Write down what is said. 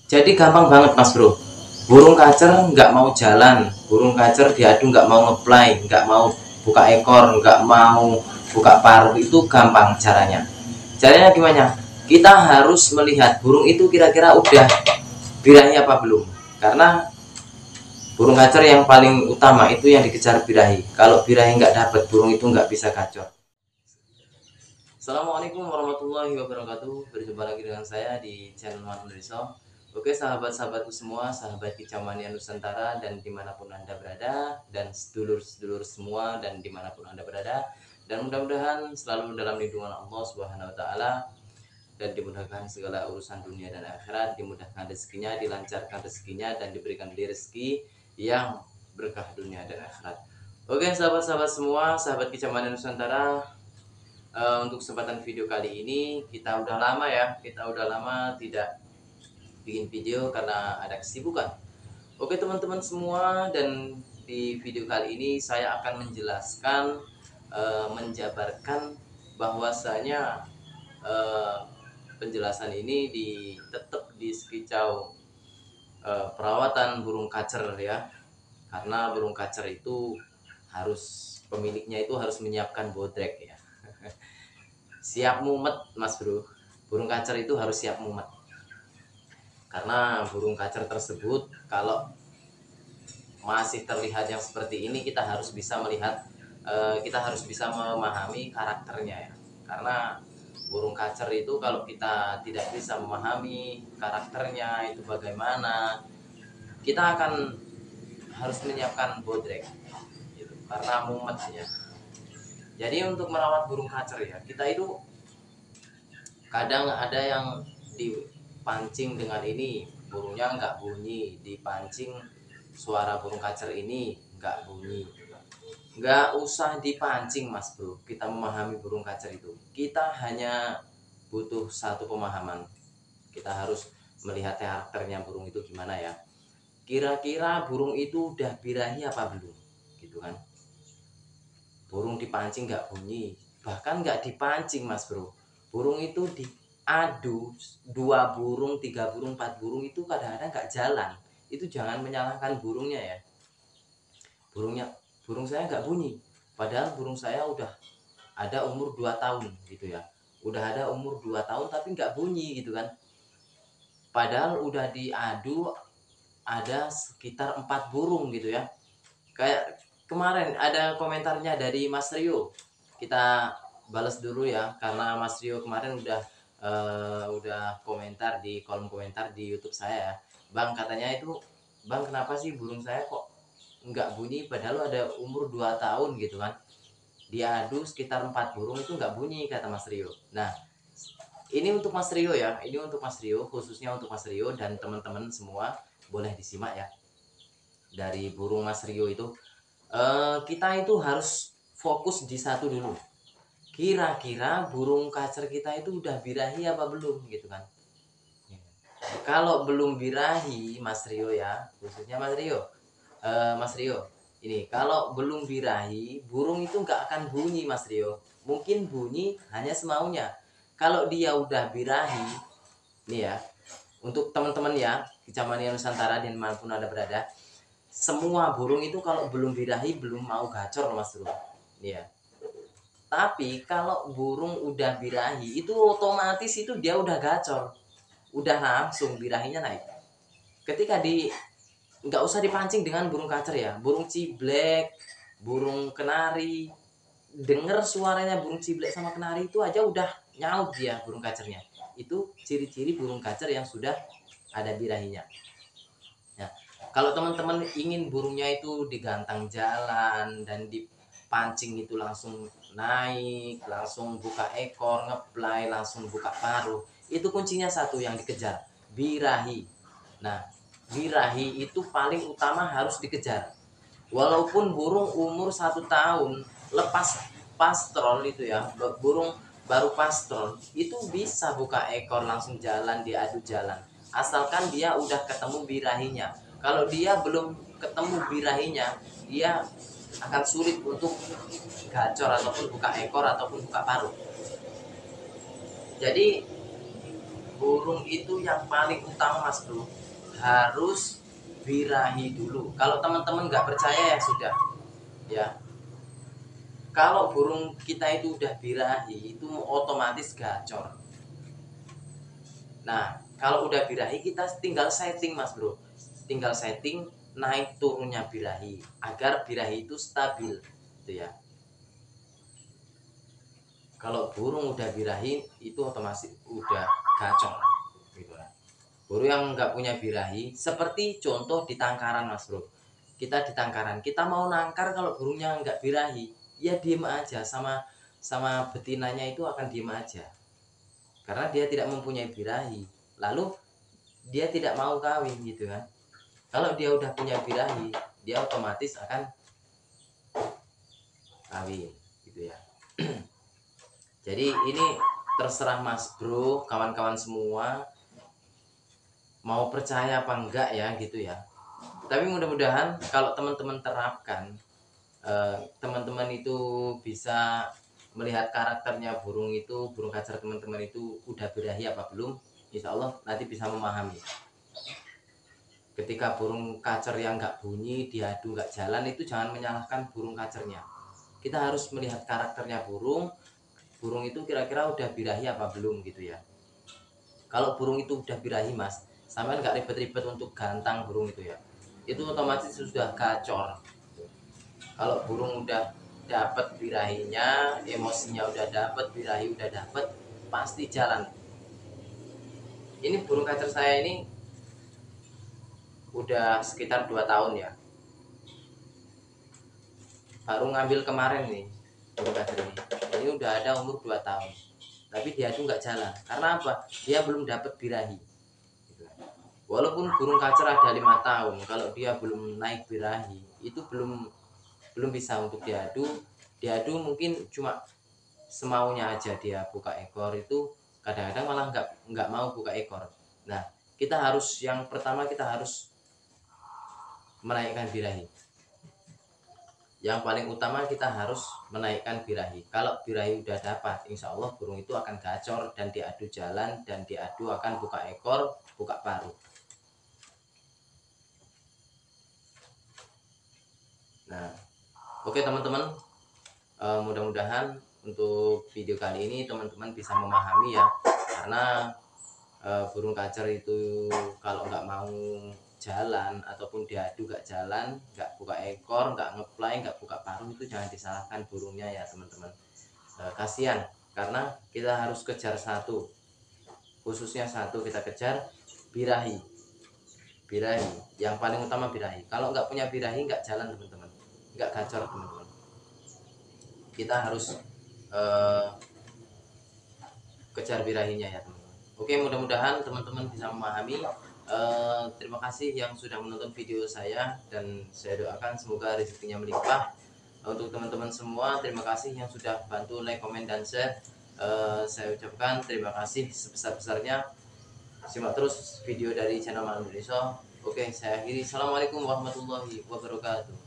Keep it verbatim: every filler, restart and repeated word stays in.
Jadi gampang banget Mas Bro. Burung kacer nggak mau jalan, burung kacer diadu nggak mau ngeplay, nggak mau buka ekor, nggak mau buka paruh, itu gampang caranya. Caranya gimana? Kita harus melihat burung itu kira-kira udah birahi apa belum. Karena burung kacer yang paling utama itu yang dikejar birahi. Kalau birahi nggak dapat, burung itu nggak bisa gacor. Assalamualaikum warahmatullahi wabarakatuh. Berjumpa lagi dengan saya di channel Mas Riso. Oke sahabat-sahabatku semua, sahabat Kicamania Nusantara dan dimanapun Anda berada, dan sedulur-sedulur semua dan dimanapun Anda berada, dan mudah-mudahan selalu dalam lindungan Allah Subhanahu Wa Taala, dan dimudahkan segala urusan dunia dan akhirat, dimudahkan rezekinya, dilancarkan rezekinya, dan diberikan rezeki yang berkah dunia dan akhirat. Oke sahabat-sahabat semua, sahabat Kicamania Nusantara, Uh, untuk kesempatan video kali ini kita udah lama ya kita udah lama tidak bikin video karena ada kesibukan. Oke teman-teman semua, dan di video kali ini saya akan menjelaskan, uh, menjabarkan bahwasanya uh, penjelasan ini di tetap di sekicau uh, perawatan burung kacer ya, karena burung kacer itu harus pemiliknya itu harus menyiapkan bodrek ya. Siap mumet Mas Bro, burung kacer itu harus siap mumet, karena burung kacer tersebut kalau masih terlihat yang seperti ini, kita harus bisa melihat, eh, kita harus bisa memahami karakternya ya. Karena burung kacer itu kalau kita tidak bisa memahami karakternya itu bagaimana, kita akan harus menyiapkan bodrek gitu, karena mumet ya. Jadi untuk merawat burung kacer ya, kita itu kadang ada yang dipancing dengan ini burungnya nggak bunyi, dipancing suara burung kacer ini nggak bunyi. Nggak usah dipancing Mas Bro, kita memahami burung kacer itu. Kita hanya butuh satu pemahaman. Kita harus melihat karakternya burung itu gimana ya. Kira-kira burung itu udah birahi apa belum? Gitu kan. Burung dipancing nggak bunyi, bahkan nggak dipancing Mas Bro, burung itu diadu, dua burung, tiga burung, empat burung itu kadang-kadang nggak jalan. Itu jangan menyalahkan burungnya ya. Burungnya, burung saya nggak bunyi, padahal burung saya udah ada umur dua tahun gitu ya, udah ada umur dua tahun tapi nggak bunyi gitu kan. Padahal udah diadu ada sekitar empat burung gitu ya. Kayak kemarin ada komentarnya dari Mas Rio, kita balas dulu ya, karena Mas Rio kemarin udah uh, udah komentar di kolom komentar di YouTube saya. Bang, katanya itu, Bang kenapa sih burung saya kok nggak bunyi padahal ada umur dua tahun gitu kan. Diadu sekitar empat burung itu nggak bunyi kata Mas Rio. Nah ini untuk Mas Rio ya, ini untuk Mas Rio, khususnya untuk Mas Rio dan teman-teman semua, boleh disimak ya. Dari burung Mas Rio itu, Uh, kita itu harus fokus di satu dulu. Kira-kira burung kacer kita itu udah birahi apa belum gitu kan. Kalau belum birahi Mas Rio ya, khususnya Mas Rio, uh, Mas Rio ini kalau belum birahi, burung itu nggak akan bunyi Mas Rio. Mungkin bunyi hanya semaunya. Kalau dia udah birahi nih ya, untuk teman-teman ya Kicamania Nusantara dan dimanapun Anda berada, semua burung itu kalau belum birahi belum mau gacor Mas Bro ya. Tapi kalau burung udah birahi itu otomatis itu dia udah gacor, udah langsung birahinya naik. Ketika di nggak usah dipancing dengan burung kacer ya, burung ciblek, burung kenari, denger suaranya burung ciblek sama kenari itu aja udah nyaut dia burung kacernya. Itu ciri-ciri burung kacer yang sudah ada birahinya. Nah, kalau teman-teman ingin burungnya itu digantang jalan dan dipancing itu langsung naik, langsung buka ekor, ngeplay, langsung buka paruh, itu kuncinya satu yang dikejar, birahi. Nah, birahi itu paling utama harus dikejar. Walaupun burung umur satu tahun lepas pastrol itu ya, burung baru pastrol itu bisa buka ekor langsung jalan, diadu jalan, asalkan dia udah ketemu birahinya. Kalau dia belum ketemu birahinya, dia akan sulit untuk gacor ataupun buka ekor ataupun buka paruh. Jadi burung itu yang paling utama Mas Bro, harus birahi dulu. Kalau teman-teman nggak percaya ya sudah ya, kalau burung kita itu udah birahi itu otomatis gacor. Nah kalau udah birahi kita tinggal setting Mas Bro, tinggal setting naik turunnya birahi agar birahi itu stabil gitu ya. Kalau burung udah birahi itu otomatis udah gacor gitu lah. Burung yang nggak punya birahi seperti contoh di tangkaran Mas Bro, kita di tangkaran kita mau nangkar, kalau burungnya nggak birahi ya diem aja, sama sama betinanya itu akan diem aja karena dia tidak mempunyai birahi, lalu dia tidak mau kawin gitu kan. Kalau dia udah punya birahi dia otomatis akan kawin gitu ya. Jadi ini terserah Mas Bro, kawan-kawan semua mau percaya apa enggak ya gitu ya. Tapi mudah-mudahan kalau teman-teman terapkan, eh, teman-teman itu bisa melihat karakternya burung itu, burung kacar teman-teman itu udah birahi apa belum. Insya Allah nanti bisa memahami. Ketika burung kacar yang nggak bunyi, diadu nggak jalan, itu jangan menyalahkan burung kacarnya. Kita harus melihat karakternya burung, burung itu kira-kira udah birahi apa belum gitu ya. Kalau burung itu udah birahi Mas, sampai nggak ribet-ribet untuk gantang burung itu ya, itu otomatis sudah gacor. Kalau burung udah dapat birahinya, emosinya udah dapat, birahi udah dapat, pasti jalan. Ini burung kacer saya ini udah sekitar dua tahun ya, baru ngambil kemarin nih burung kacer ini. Ini udah ada umur dua tahun, tapi dia tuh nggak jalan. Karena apa? Dia belum dapat birahi. Walaupun burung kacer ada lima tahun, kalau dia belum naik birahi itu belum belum bisa untuk diadu. Diadu mungkin cuma semaunya aja, dia buka ekor itu kadang-kadang malah nggak nggak mau buka ekor. Nah kita harus, yang pertama kita harus menaikkan birahi. Yang paling utama kita harus menaikkan birahi. Kalau birahi udah dapat, insya Allah burung itu akan gacor dan diadu jalan, dan diadu akan buka ekor, buka paruh. Nah, oke teman-teman, uh, mudah-mudahan untuk video kali ini teman-teman bisa memahami ya, karena uh, burung kacer itu kalau nggak mau jalan ataupun diadu nggak jalan, nggak buka ekor, nggak ngeplay, nggak buka paruh, itu jangan disalahkan burungnya ya teman-teman. Uh, kasihan karena kita harus kejar satu, khususnya satu kita kejar birahi. Birahi yang paling utama, birahi. Kalau nggak punya birahi nggak jalan teman-teman, nggak gacor teman-teman. Kita harus uh, kejar birahinya ya teman-teman. Oke, mudah-mudahan teman-teman bisa memahami. Uh, terima kasih yang sudah menonton video saya, dan saya doakan semoga rezekinya melimpah. Untuk teman-teman semua, terima kasih yang sudah bantu like, komen, dan share. Uh, saya ucapkan terima kasih sebesar-besarnya. Simak terus video dari channel Manun Indonesia. Oke, saya akhiri. Assalamualaikum warahmatullahi wabarakatuh.